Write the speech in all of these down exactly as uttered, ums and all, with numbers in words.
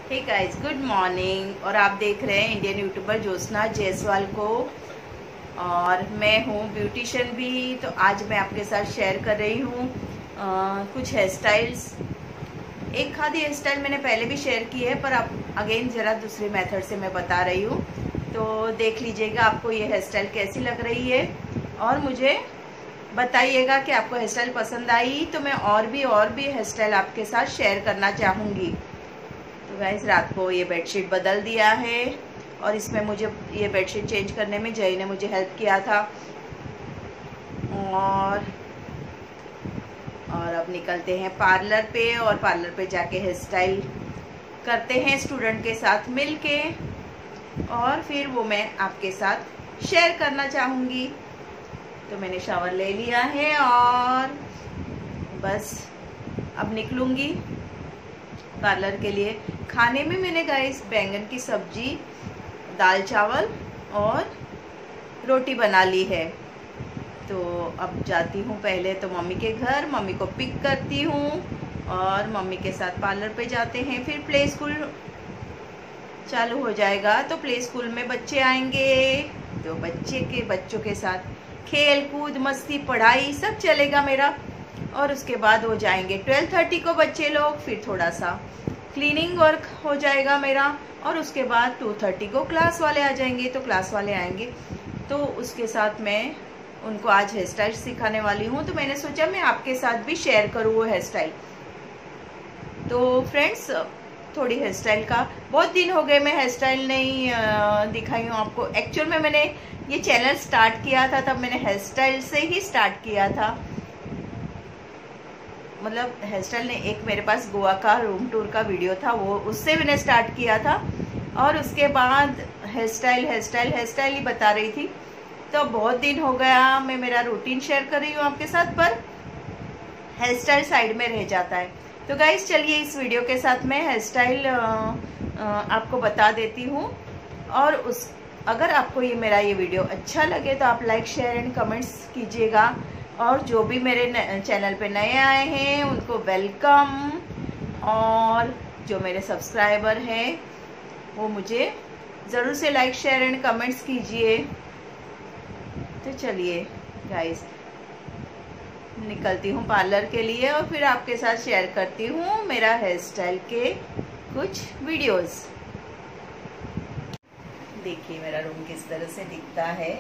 Hey guys, good morning. और आप देख रहे हैं इंडियन यूट्यूबर ज्योत्सना जायसवाल को। और मैं हूँ ब्यूटिशियन भी। तो आज मैं आपके साथ शेयर कर रही हूँ कुछ हेयर स्टाइल्स। एक आधी हेयर स्टाइल मैंने पहले भी शेयर की है, पर अब अगेन ज़रा दूसरे मेथड से मैं बता रही हूँ। तो देख लीजिएगा आपको ये हेयर स्टाइल कैसी लग रही है, और मुझे बताइएगा कि आपको हेयर स्टाइल पसंद आई। तो मैं और भी और भी हेयर स्टाइल आपके साथ शेयर करना चाहूँगी। तो गाइस, रात को ये बेडशीट बदल दिया है, और इसमें मुझे ये बेडशीट चेंज करने में जय ने मुझे हेल्प किया था। और और अब निकलते हैं पार्लर पे, और पार्लर पे जाके हेयर स्टाइल करते हैं स्टूडेंट के साथ मिलके, और फिर वो मैं आपके साथ शेयर करना चाहूँगी। तो मैंने शावर ले लिया है और बस अब निकलूँगी पार्लर के लिए। खाने में मैंने गाइस बैंगन की सब्जी, दाल चावल और रोटी बना ली है। तो अब जाती हूँ पहले तो मम्मी के घर, मम्मी को पिक करती हूँ, और मम्मी के साथ पार्लर पे जाते हैं। फिर प्ले स्कूल चालू हो जाएगा, तो प्ले स्कूल में बच्चे आएंगे, तो बच्चे के बच्चों के साथ खेल कूद मस्ती पढ़ाई सब चलेगा मेरा। और उसके बाद हो जाएंगे ट्वेल्व थर्टी को बच्चे लोग, फिर थोड़ा सा क्लीनिंग वर्क हो जाएगा मेरा, और उसके बाद टू थर्टी को क्लास वाले आ जाएंगे। तो क्लास वाले आएंगे तो उसके साथ मैं उनको आज हेयर स्टाइल सिखाने वाली हूँ। तो मैंने सोचा मैं आपके साथ भी शेयर करूँ वो हेयर स्टाइल। तो फ्रेंड्स, थोड़ी हेयर स्टाइल का बहुत दिन हो गए मैं हेयर स्टाइल नहीं दिखाई हूँ आपको। एक्चुअल में मैंने ये चैनल स्टार्ट किया था तब मैंने हेयर स्टाइल से ही स्टार्ट किया था। मतलब हेयर स्टाइल ने एक मेरे पास गोवा का रूम टूर का वीडियो था, वो उससे मैंने स्टार्ट किया था। और उसके बाद hair style hair style hair style ही बता रही थी। तो बहुत दिन हो गया मैं मेरा रूटीन शेयर कर रही हूँ आपके साथ, पर हेयर स्टाइल साइड में रह जाता है। तो गाइस, चलिए इस वीडियो के साथ मैं हेयर स्टाइल आपको बता देती हूँ। और उस अगर आपको ये मेरा ये वीडियो अच्छा लगे तो आप लाइक शेयर एंड कमेंट्स कीजिएगा। और जो भी मेरे चैनल पे नए आए हैं उनको वेलकम, और जो मेरे सब्सक्राइबर हैं वो मुझे ज़रूर से लाइक शेयर एंड कमेंट्स कीजिए। तो चलिए गाइस, निकलती हूँ पार्लर के लिए, और फिर आपके साथ शेयर करती हूँ मेरा हेयर स्टाइल के कुछ वीडियोस। देखिए मेरा रूम किस तरह से दिखता है।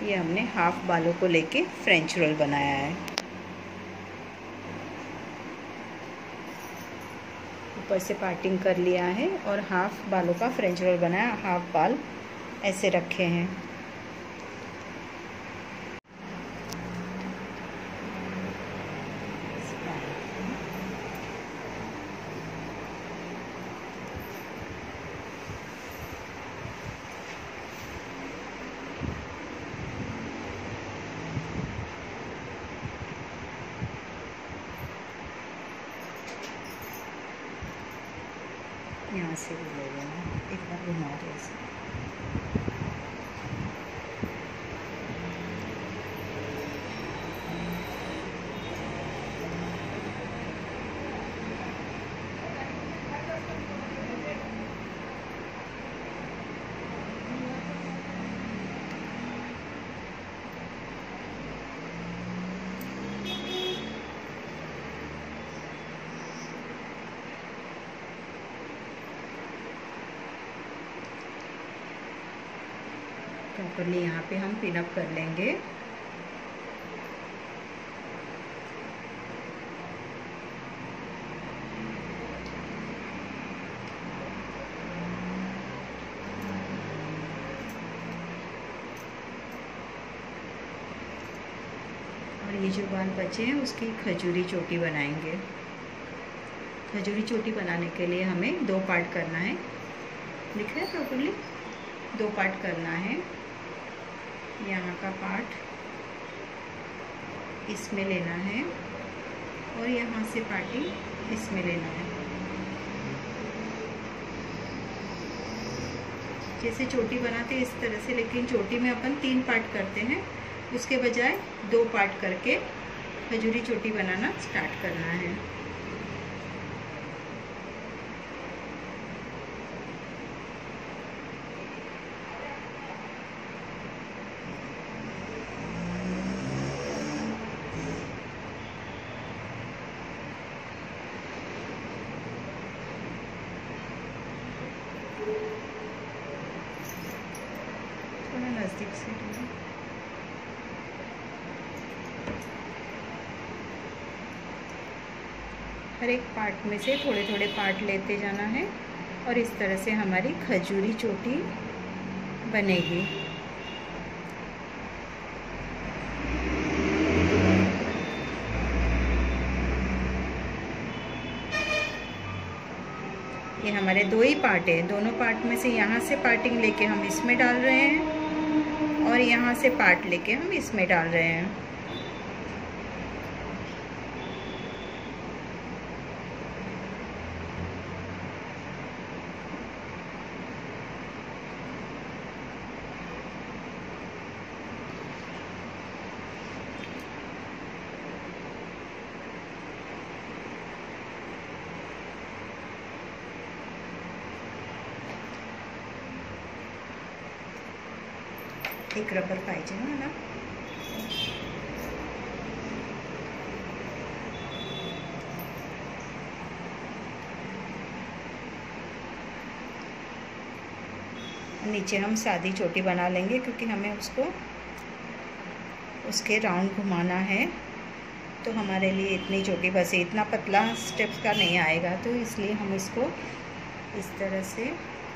ये हमने हाफ बालों को लेके फ्रेंच रोल बनाया है। ऊपर से पार्टिंग कर लिया है और हाफ बालों का फ्रेंच रोल बनाया, हाफ बाल ऐसे रखे हैं। यहाँ से भी ले लेना, एक बार घुमा रहे ऐसे। प्रॉपरली यहाँ पे हम पिन अप कर लेंगे। और ये जो बाल बचे हैं उसकी खजूरी चोटी बनाएंगे। खजूरी चोटी बनाने के लिए हमें दो पार्ट करना है, दिख रहा है प्रॉपरली, दो पार्ट करना है। यहाँ का पार्ट इसमें लेना है और यहाँ से पार्टिंग इसमें लेना है। जैसे चोटी बनाते हैं इस तरह से, लेकिन चोटी में अपन तीन पार्ट करते हैं, उसके बजाय दो पार्ट करके खजूरी चोटी बनाना स्टार्ट करना है। थोड़ा नज़दीक से लेना। हर एक पार्ट में से थोड़े थोड़े पार्ट लेते जाना है और इस तरह से हमारी खजूरी चोटी बनेगी। ये हमारे दो ही पार्ट है, दोनों पार्ट में से यहाँ से पार्टिंग लेके हम इसमें डाल रहे हैं और यहाँ से पार्ट लेके हम इसमें डाल रहे हैं। एक रबर पाहिजे ना मला। नीचे हम सादी चोटी बना लेंगे क्योंकि हमें उसको उसके राउंड घुमाना है, तो हमारे लिए इतनी चोटी बस है, इतना पतला स्टेप्स का नहीं आएगा, तो इसलिए हम इसको इस तरह से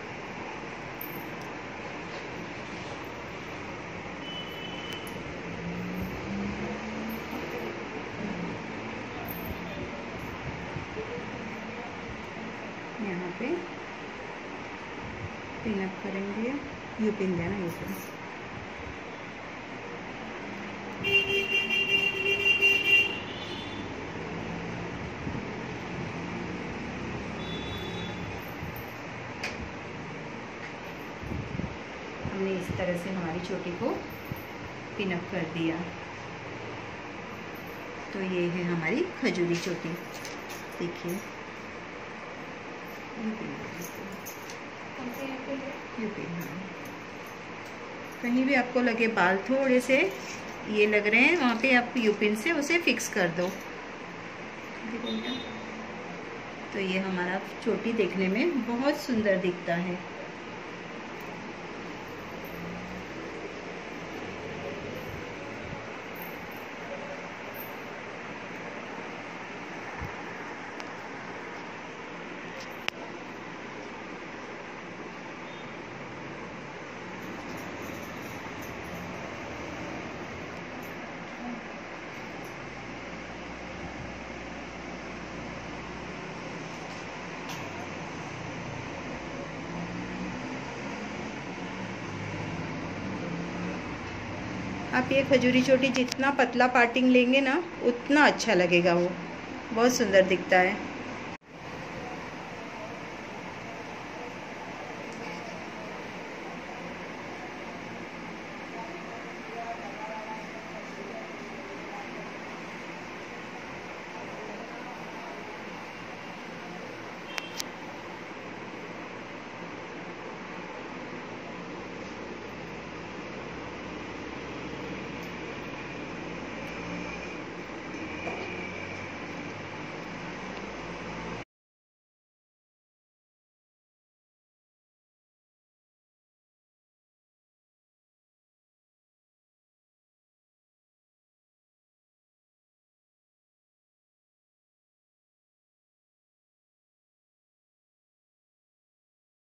यहाँ पे पिन अप करेंगे। यू पिन देना, यू पिन। हमने इस तरह से हमारी चोटी को पिन अप कर दिया, तो ये है हमारी खजूरी चोटी। देखिए यूपी, हाँ। कहीं भी आपको लगे बाल थोड़े से ये लग रहे हैं, वहाँ पे आप यूपिन से उसे फिक्स कर दो। तो ये हमारा चोटी देखने में बहुत सुंदर दिखता है। आप ये खजूरी चोटी जितना पतला पार्टिंग लेंगे ना उतना अच्छा लगेगा, वो बहुत सुंदर दिखता है।